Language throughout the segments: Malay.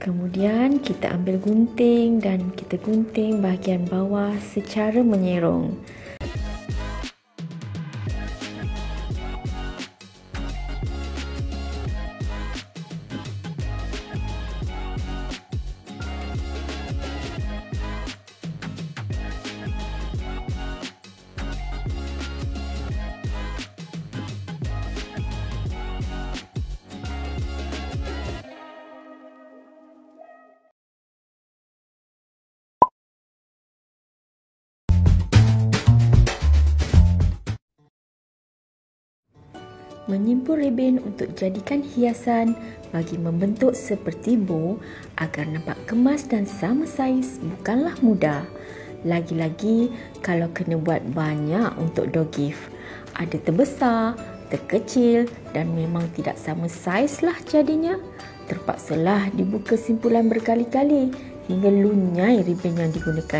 Kemudian kita ambil gunting dan kita gunting bahagian bawah secara menyerong. Menyimpul ribin untuk jadikan hiasan bagi membentuk seperti bow agar nampak kemas dan sama saiz bukanlah mudah. Lagi-lagi kalau kena buat banyak untuk door gift. Ada terbesar, terkecil dan memang tidak sama saiz lah jadinya. Terpaksalah dibuka simpulan berkali-kali hingga lunyai ribin yang digunakan.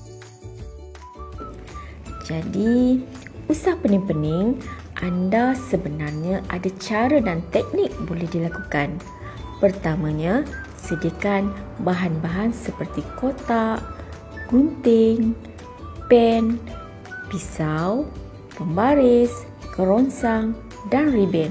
Jadi, usah pening-pening. Anda sebenarnya ada cara dan teknik boleh dilakukan. Pertamanya, sediakan bahan-bahan seperti kotak, gunting, pen, pisau, pembaris, kerongsang dan ribin.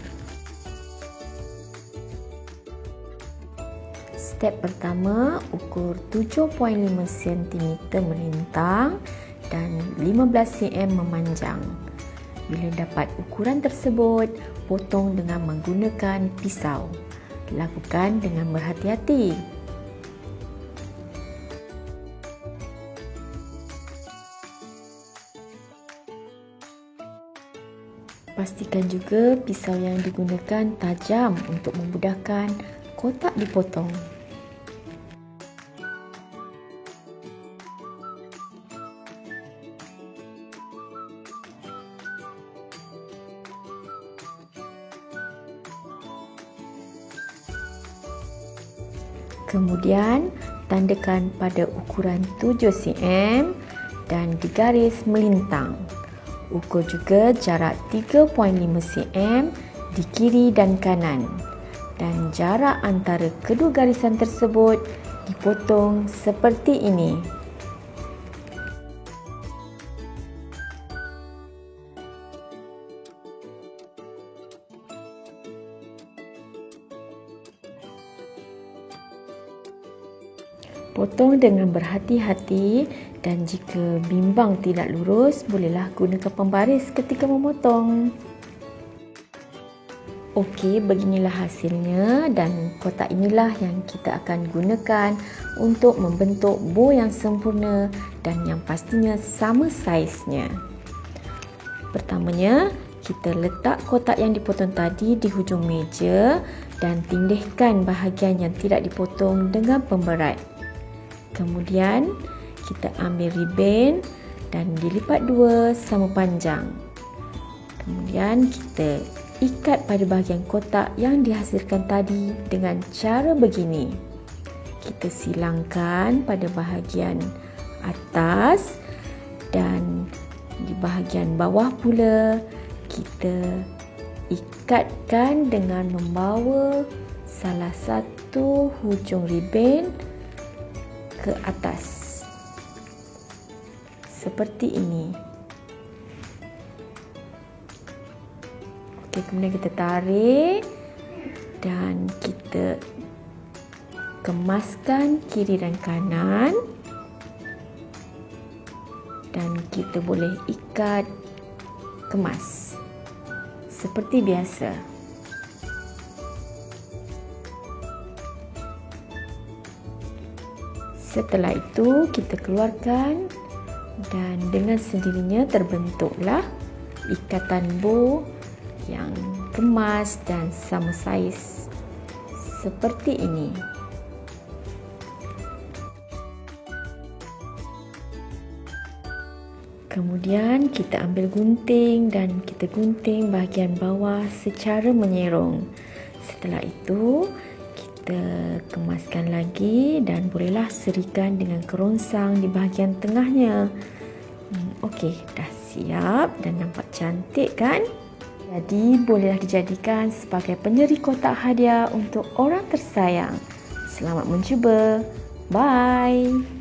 Step pertama, ukur 7.5 cm melintang dan 15 cm memanjang. Bila dapat ukuran tersebut, potong dengan menggunakan pisau. Lakukan dengan berhati-hati. Pastikan juga pisau yang digunakan tajam untuk memudahkan kotak dipotong. Kemudian, tandakan pada ukuran 7 cm dan digaris melintang. Ukur juga jarak 3.5 cm di kiri dan kanan. Dan jarak antara kedua garisan tersebut dipotong seperti ini. Potong dengan berhati-hati dan jika bimbang tidak lurus, bolehlah gunakan pembaris ketika memotong. Okey, beginilah hasilnya dan kotak inilah yang kita akan gunakan untuk membentuk bow yang sempurna dan yang pastinya sama saiznya. Pertamanya, kita letak kotak yang dipotong tadi di hujung meja dan tindihkan bahagian yang tidak dipotong dengan pemberat. Kemudian, kita ambil ribin dan dilipat dua sama panjang. Kemudian, kita ikat pada bahagian kotak yang dihasilkan tadi dengan cara begini. Kita silangkan pada bahagian atas dan di bahagian bawah pula kita ikatkan dengan membawa salah satu hujung ribin ke atas seperti ini. Okey, kemudian kita tarik dan kita kemaskan kiri dan kanan dan kita boleh ikat kemas seperti biasa. Setelah itu kita keluarkan dan dengan sendirinya terbentuklah ikatan bow yang kemas dan sama saiz seperti ini. Kemudian kita ambil gunting dan kita gunting bahagian bawah secara menyerong. Setelah itu kita kemaskan lagi dan bolehlah serikan dengan kerongsang di bahagian tengahnya. Okey, dah siap dan nampak cantik kan? Jadi bolehlah dijadikan sebagai penyeri kotak hadiah untuk orang tersayang. Selamat mencuba. Bye.